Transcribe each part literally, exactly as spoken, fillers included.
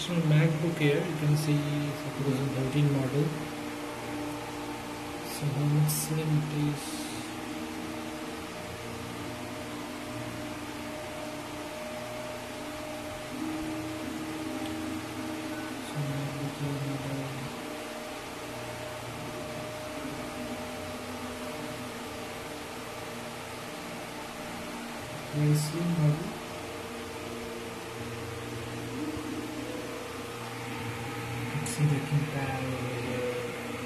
professional MacBook Air. You can see two thousand thirteen model. So how much slim it is. So MacBook Air model. Very slim model. See the keypad over here.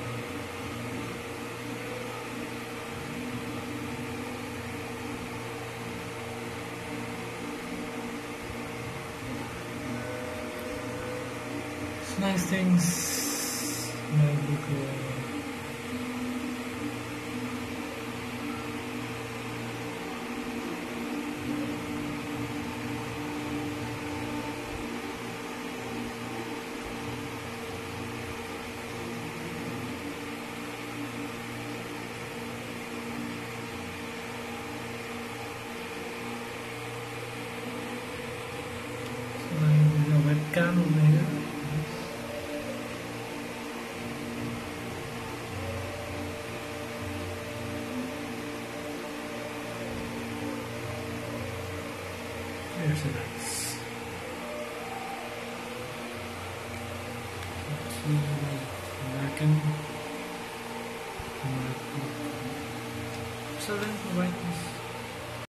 It's nice things. MacBook Air. There's a webcam over here. There's a nice. Let's see, American. Seven brightness.